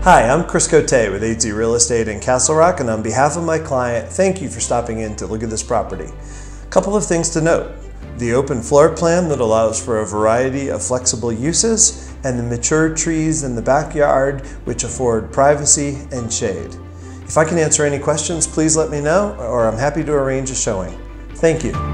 Hi, I'm Cote with AZ Real Estate in Castle Rock, and on behalf of my client, thank you for stopping in to look at this property. A couple of things to note: the open floor plan that allows for a variety of flexible uses, and the mature trees in the backyard which afford privacy and shade. If I can answer any questions, please let me know, or I'm happy to arrange a showing. Thank you.